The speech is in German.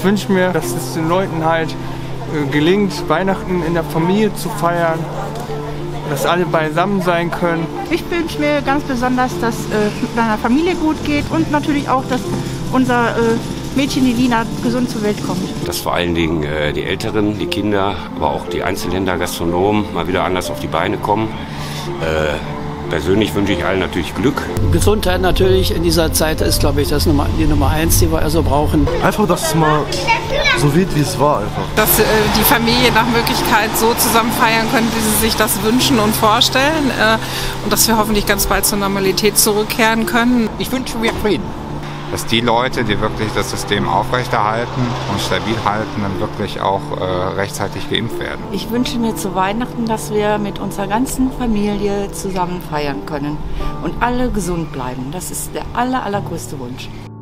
wünsche mir, dass es den Leuten halt gelingt, Weihnachten in der Familie zu feiern, dass alle beisammen sein können. Ich wünsche mir ganz besonders, dass es meiner Familie gut geht und natürlich auch, dass unser Mädchen, die Lina, gesund zur Welt kommt. Dass vor allen Dingen die Älteren, die Kinder, aber auch die Einzelhändler, Gastronomen mal wieder anders auf die Beine kommen. Persönlich wünsche ich allen natürlich Glück. Gesundheit natürlich in dieser Zeit ist, glaube ich, das die Nummer 1, die wir also brauchen. Einfach, dass es mal so wird, wie es war einfach. Dass die Familie nach Möglichkeit so zusammen feiern können, wie sie sich das wünschen und vorstellen. Und dass wir hoffentlich ganz bald zur Normalität zurückkehren können. Ich wünsche mir Frieden. Dass die Leute, die wirklich das System aufrechterhalten und stabil halten, dann wirklich auch rechtzeitig geimpft werden. Ich wünsche mir zu Weihnachten, dass wir mit unserer ganzen Familie zusammen feiern können und alle gesund bleiben. Das ist der allergrößte Wunsch.